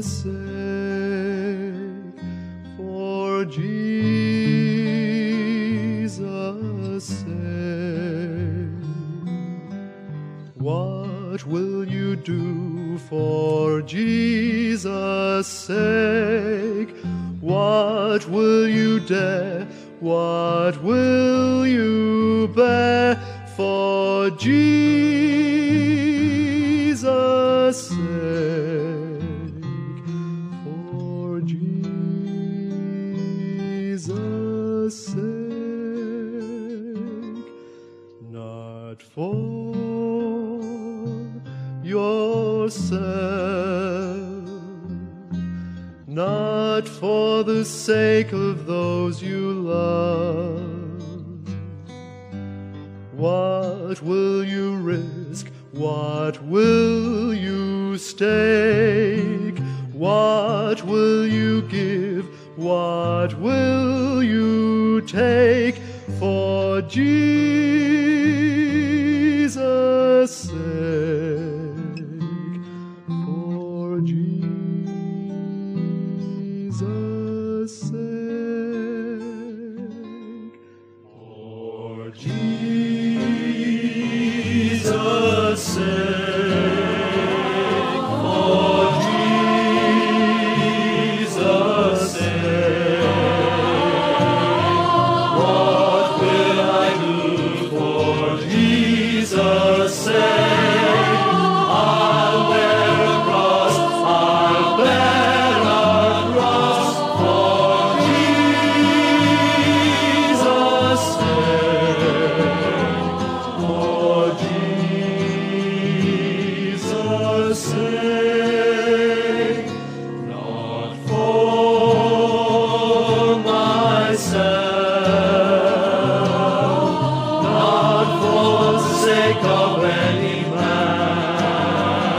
sake, for Jesus' sake. What will you do for Jesus' sake? What will you dare? What will you bear for Jesus' sake? For Jesus' sake, not for yourself, not for the sake of those you love. What will you risk? What will you stake? What will you give? What will you take for Jesus' sake? For Jesus' sake. For Jesus' sake.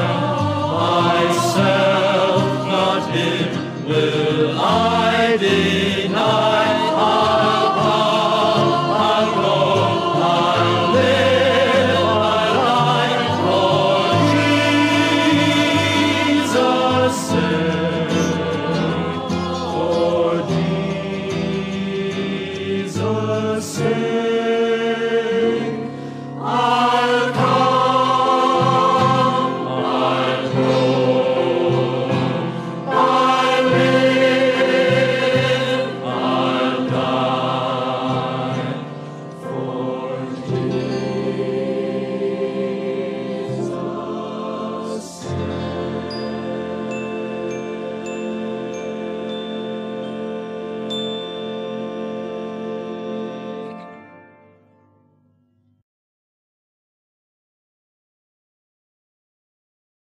Will I